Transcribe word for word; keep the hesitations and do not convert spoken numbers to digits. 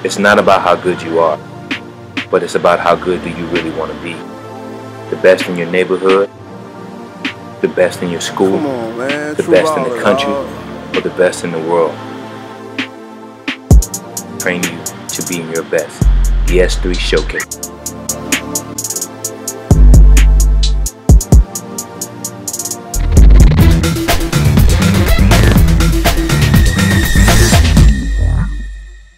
It's not about how good you are, but it's about how good do you really want to be. The best in your neighborhood, the best in your school, Come on, man. the True best in the baller, country, dog. or the best in the world. Train you to being your best. The S three Showcase.